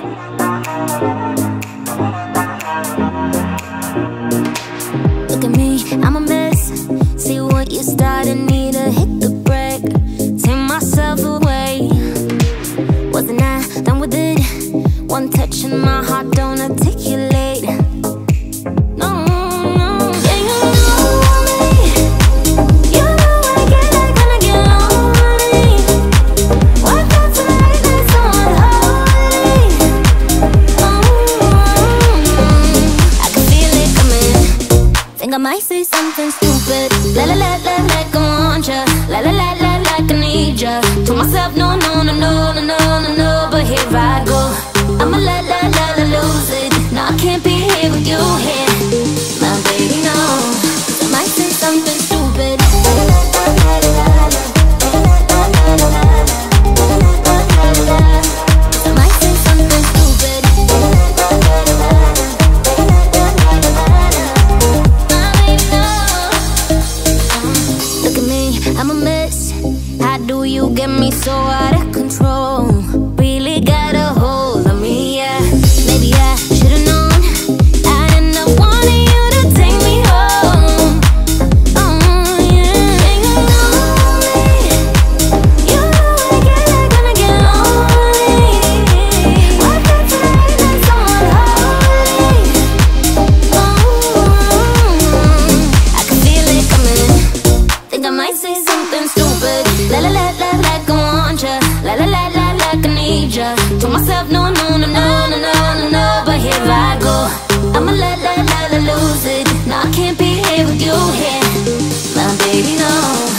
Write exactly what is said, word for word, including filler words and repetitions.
Look at me, I'm a mess. See what you started, need to hit the brake. Take myself away. Wasn't I done with it? One touch and my heart don't articulate. No, no, yeah, you know me. You know I get like when I get lonely. Wake up tonight, there's someone holy. Oh, I can feel it coming. Think I might say something stupid. La la la la like I want ya. La la la la like I need ya. Told myself no no no no no no no no, but here I go. I'ma la la la la lose it. No, I can't be here with you here, my baby. No, I might say something stupid. I might say something stupid. Look at me, I'm a mess. How do you get me so out of control? Really got a hold of me, yeah. Maybe I should've known I'd end up wanting you to take me home. Oh, yeah. And you know me. You know I get like when I get lonely. Wake up tonight like someone holy. Oh, I can feel it coming. Think I might say something stupid. La la la la like I want ya. La la la la like I need ya. Told myself no no no no no no no no, but here I go. I'ma la la la la lose it. No, I can't be here with you here, my baby. No.